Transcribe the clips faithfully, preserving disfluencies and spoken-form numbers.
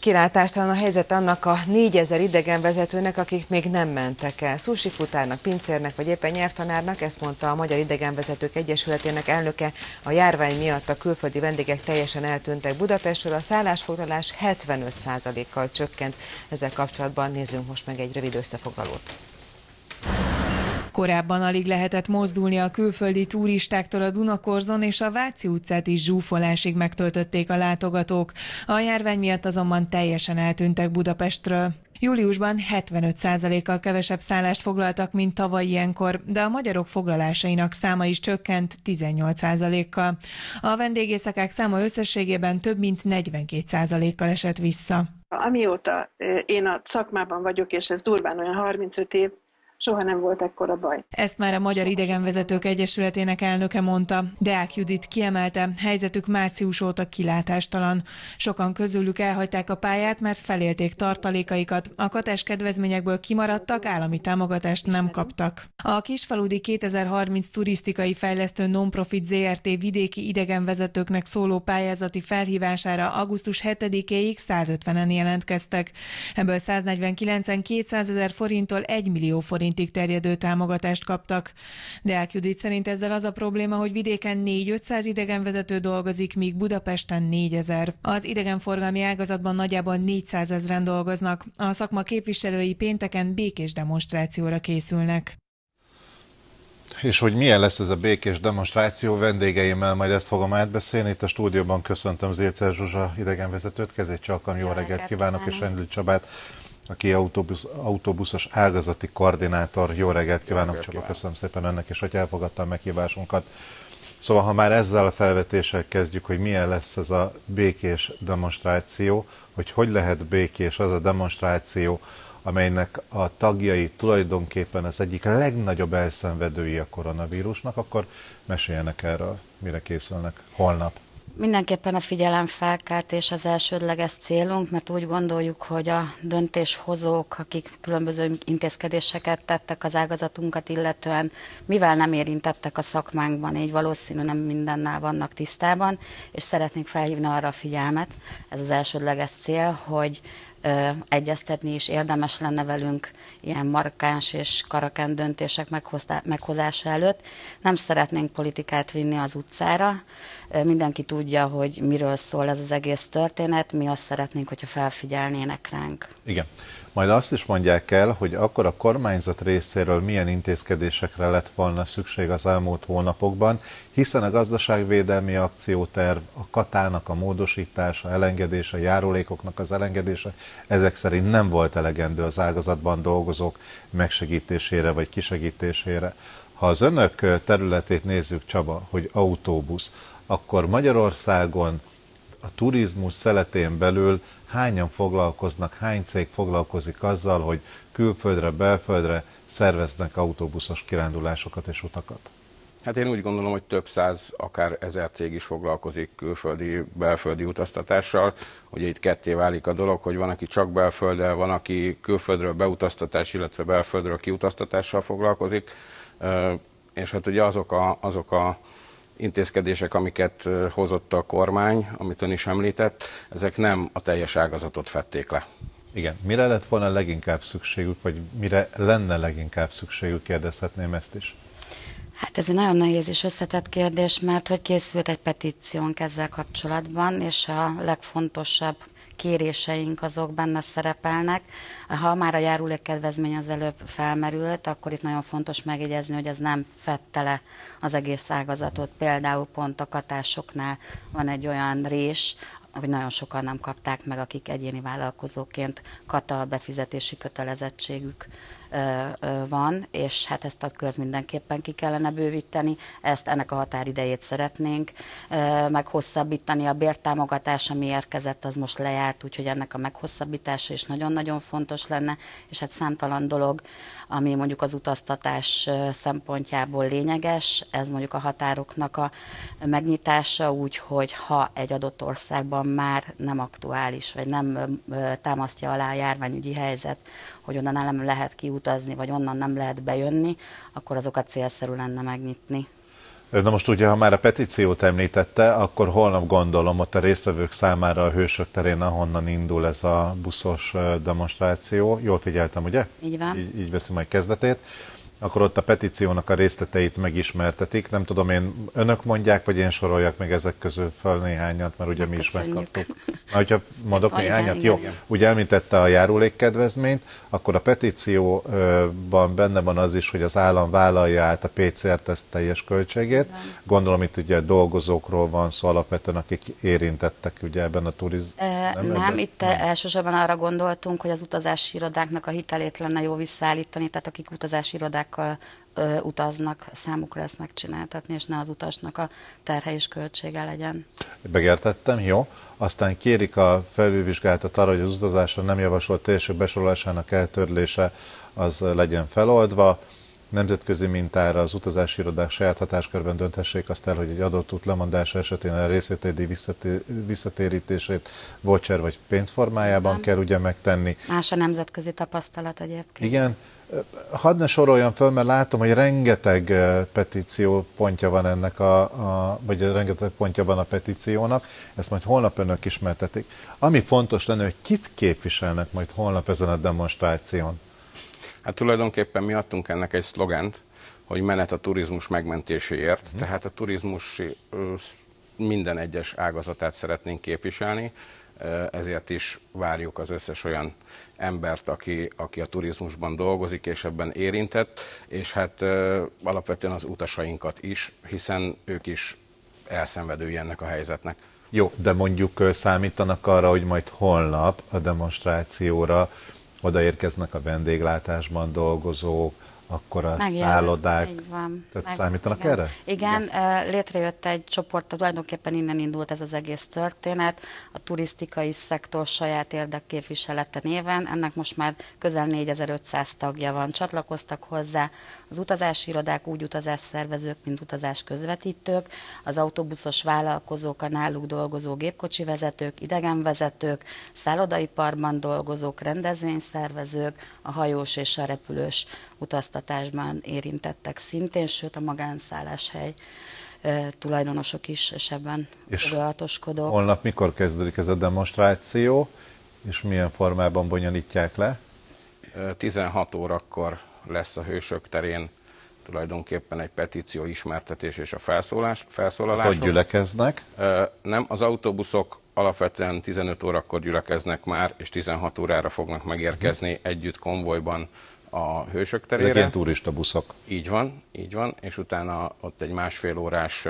Kilátástalan a helyzet annak a négyezer idegenvezetőnek, akik még nem mentek el. Sushi futárnak, pincérnek vagy éppen nyelvtanárnak, ezt mondta a Magyar Idegenvezetők Egyesületének elnöke. A járvány miatt a külföldi vendégek teljesen eltűntek Budapestről, a szállásfoglalás hetvenöt százalékkal csökkent. Ezzel kapcsolatban nézzünk most meg egy rövid összefoglalót. Korábban alig lehetett mozdulni a külföldi turistáktól a Dunakorzon, és a Váci utcát is zsúfolásig megtöltötték a látogatók. A járvány miatt azonban teljesen eltűntek Budapestről. Júliusban hetvenöt százalékkal kevesebb szállást foglaltak, mint tavaly ilyenkor, de a magyarok foglalásainak száma is csökkent tizennyolc százalékkal. A vendégészakák száma összességében több mint negyvenkét százalékkal esett vissza. Amióta én a szakmában vagyok, és ez durván olyan harmincöt év, soha nem volt ekkora baj. Ezt már a Magyar Idegenvezetők Egyesületének elnöke mondta. Deák Judit kiemelte, helyzetük március óta kilátástalan. Sokan közülük elhagyták a pályát, mert felélték tartalékaikat. A katás kedvezményekből kimaradtak, állami támogatást nem kaptak. A Kisfaludi kétezer-harminc turisztikai fejlesztő non-profit zé er té vidéki idegenvezetőknek szóló pályázati felhívására augusztus hetedikéig százötvenen jelentkeztek. Ebből száznegyvenkilencen kétszázezer forinttól egy millió forint terjedő támogatást kaptak. Deák Judit szerint ezzel az a probléma, hogy vidéken négy-ötszáz idegenvezető dolgozik, míg Budapesten négyezer. Az idegenforgalmi ágazatban nagyjából négyszázezren dolgoznak. A szakma képviselői pénteken békés demonstrációra készülnek. És hogy milyen lesz ez a békés demonstráció, vendégeimmel majd ezt fogom átbeszélni. Itt a stúdióban köszöntöm Zilcer Zsuzsa idegenvezetőt, Kezét Csalkam, jó reggelt kívánok, és Rendl Csabát, aki autóbusz, autóbuszos ágazati koordinátor. Jó reggelt kívánok, Csaba, köszönöm szépen önnek, és hogy elfogadta a meghívásunkat. Szóval, ha már ezzel a felvetéssel kezdjük, hogy milyen lesz ez a békés demonstráció, hogy hogy lehet békés az a demonstráció, amelynek a tagjai tulajdonképpen az egyik legnagyobb elszenvedői a koronavírusnak, akkor meséljenek erről, mire készülnek holnap. Mindenképpen a figyelemfelkeltés az elsődleges célunk, mert úgy gondoljuk, hogy a döntéshozók, akik különböző intézkedéseket tettek az ágazatunkat illetően, mivel nem érintettek a szakmánkban, így valószínű nem mindennel vannak tisztában, és szeretnénk felhívni arra a figyelmet, ez az elsődleges cél, hogy Ö, egyeztetni is érdemes lenne velünk ilyen markáns és karakán döntések meghozása előtt. Nem szeretnénk politikát vinni az utcára. Ö, mindenki tudja, hogy miről szól ez az egész történet. Mi azt szeretnénk, hogyha felfigyelnének ránk. Igen. Majd azt is mondják el, hogy akkor a kormányzat részéről milyen intézkedésekre lett volna szükség az elmúlt hónapokban, hiszen a gazdaságvédelmi akcióterv, a katának a módosítása, elengedése, járulékoknak az elengedése, ezek szerint nem volt elegendő az ágazatban dolgozók megsegítésére vagy kisegítésére. Ha az önök területét nézzük, Csaba, hogy autóbusz, akkor Magyarországon a turizmus szeletén belül hányan foglalkoznak, hány cég foglalkozik azzal, hogy külföldre, belföldre szerveznek autóbuszos kirándulásokat és utakat? Hát én úgy gondolom, hogy több száz, akár ezer cég is foglalkozik külföldi, belföldi utaztatással. Ugye itt ketté válik a dolog, hogy van, aki csak belfölddel, van, aki külföldről beutaztatás, illetve belföldről kiutaztatással foglalkozik. És hát ugye azok a, azok a intézkedések, amiket hozott a kormány, amit ön is említett, ezek nem a teljes ágazatot fedték le. Igen. Mire lett volna leginkább szükségük, vagy mire lenne leginkább szükségük, kérdezhetném ezt is? Hát ez egy nagyon nehéz és összetett kérdés, mert hogy készült egy petíciónk ezzel kapcsolatban, és a legfontosabb kéréseink azok benne szerepelnek. Ha már a járulékkedvezmény az előbb felmerült, akkor itt nagyon fontos megjegyezni, hogy ez nem fedte le az egész ágazatot. Például pont a katásoknál van egy olyan rés, hogy nagyon sokan nem kapták meg, akik egyéni vállalkozóként kata befizetési kötelezettségük van, és hát ezt a kört mindenképpen ki kellene bővíteni, ezt ennek a határidejét szeretnénk meghosszabbítani, a bértámogatás, ami érkezett, az most lejárt, úgyhogy ennek a meghosszabbítása is nagyon-nagyon fontos lenne, és hát számtalan dolog, ami mondjuk az utaztatás szempontjából lényeges, ez mondjuk a határoknak a megnyitása úgy, hogy ha egy adott országban már nem aktuális, vagy nem támasztja alá a járványügyi helyzet, hogy onnan nem lehet kiutazni, vagy onnan nem lehet bejönni, akkor azokat célszerű lenne megnyitni. Na most ugye, ha már a petíciót említette, akkor holnap gondolom ott a résztvevők számára a Hősök terén, ahonnan indul ez a buszos demonstráció. Jól figyeltem, ugye? Így van. Így, így veszi majd kezdetét. Akkor ott a petíciónak a részleteit megismertetik. Nem tudom, én önök mondják, vagy én soroljak meg ezek közül föl néhányat, mert ugye mi is megkaptuk. Na, hogyha mondok néhányat, jó. Ugye említette a járulékkedvezményt, akkor a petícióban benne van az is, hogy az állam vállalja át a pé cé er-teszt teljes költségét. Gondolom itt ugye dolgozókról van szó alapvetően, akik érintettek ugye ebben a turizmusban. Nem, nem ebben? itt nem. Elsősorban arra gondoltunk, hogy az utazási irodáknak a hitelét lenne jó visszaállítani, tehát akik utazási irodák Ö, utaznak, számukra ezt megcsináltatni, és ne az utasnak a terhe és költsége legyen. Megértettem, jó. Aztán kérik a felülvizsgálatot arra, hogy az utazásra nem javasolt térség besorolásának eltörlése az legyen feloldva. Nemzetközi mintára az utazási irodák saját hatáskörben dönthessék azt el, hogy egy adott út lemondása esetén a részvételi visszatérítését voucher vagy pénzformájában Igen. kell ugye megtenni. Más a nemzetközi tapasztalat egyébként. Igen. Hadd ne soroljam föl, mert látom, hogy rengeteg petíció pontja van ennek a, a vagy rengeteg pontja van a petíciónak, ezt majd holnap önök ismertetik. Ami fontos lenne, hogy kit képviselnek majd holnap ezen a demonstráción? Hát tulajdonképpen mi adtunk ennek egy szlogent, hogy menet a turizmus megmentéséért, hmm. tehát a turizmus minden egyes ágazatát szeretnénk képviselni, ezért is várjuk az összes olyan embert, aki, aki a turizmusban dolgozik és ebben érintett, és hát alapvetően az utasainkat is, hiszen ők is elszenvedői ennek a helyzetnek. Jó, de mondjuk számítanak arra, hogy majd holnap a demonstrációra odaérkeznek a vendéglátásban dolgozók, akkor a Megjelen, szállodák, van, tehát meg, számítanak igen. erre? Igen, igen, létrejött egy csoport, tulajdonképpen innen indult ez az egész történet, a turisztikai szektor saját érdekképviselete néven, ennek most már közel négyezer-ötszáz tagja van, csatlakoztak hozzá az utazási irodák, úgy utazásszervezők, mint utazás közvetítők, az autóbuszos vállalkozók, a náluk dolgozó gépkocsi vezetők, idegenvezetők, szállodaiparban dolgozók, rendezvényszervezők, a hajós és a repülős utaztatásban érintettek szintén, sőt a magánszálláshely e, tulajdonosok is, és ebben foglalatoskodók. Holnap mikor kezdődik ez a demonstráció, és milyen formában bonyolítják le? tizenhat órakor lesz a Hősök terén tulajdonképpen egy petíció ismertetés és a felszólás, felszólalások. Hát, hogy gyülekeznek? Nem, az autóbuszok alapvetően tizenöt órakor gyülekeznek már, és tizenhat órára fognak megérkezni hmm. együtt konvojban a Hősök terére. Ezek ilyen turista buszok. Így van, így van, és utána ott egy másfél órás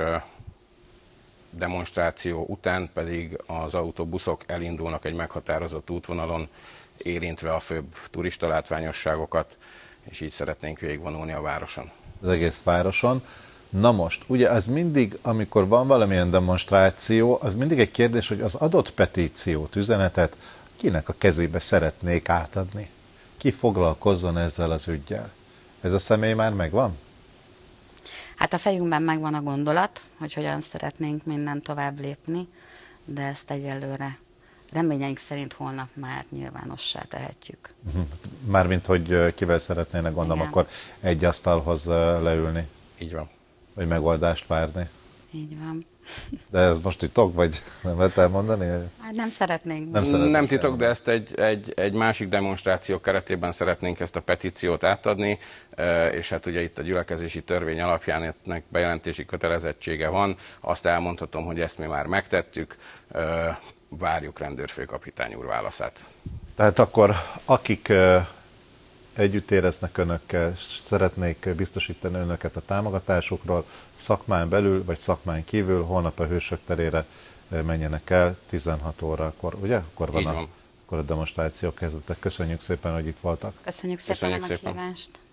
demonstráció után pedig az autóbuszok elindulnak egy meghatározott útvonalon, érintve a főbb turista látványosságokat, és így szeretnénk végigvonulni a városon. Az egész városon. Na most, ugye az mindig, amikor van valamilyen demonstráció, az mindig egy kérdés, hogy az adott petíciót, üzenetet kinek a kezébe szeretnék átadni. Ki foglalkozzon ezzel az üggyel? Ez a személy már megvan? Hát a fejünkben megvan a gondolat, hogy hogyan szeretnénk minden tovább lépni, de ezt egyelőre reményeink szerint holnap már nyilvánossá tehetjük. Mármint, hogy kivel szeretnének, gondolom, Igen. akkor egy asztalhoz leülni. Így van. Vagy megoldást várni. Így van. De ez most titok, vagy nem lehet elmondani? Hát nem szeretnénk. Nem, szeretnénk nem titok, elmondani. De ezt egy, egy, egy másik demonstráció keretében szeretnénk ezt a petíciót átadni, és hát ugye itt a gyülekezési törvény alapján ennek bejelentési kötelezettsége van. Azt elmondhatom, hogy ezt mi már megtettük, várjuk rendőrfőkapitány úr válaszát. Tehát akkor akik együtt éreznek önökkel, szeretnék biztosítani önöket a támogatásukról, szakmán belül vagy szakmán kívül, holnap a Hősök terére menjenek el tizenhat órakor, ugye? Akkor van, van. A, akkor a demonstráció kezdetek. Köszönjük szépen, hogy itt voltak. Köszönjük szépen Köszönjük a meghívást.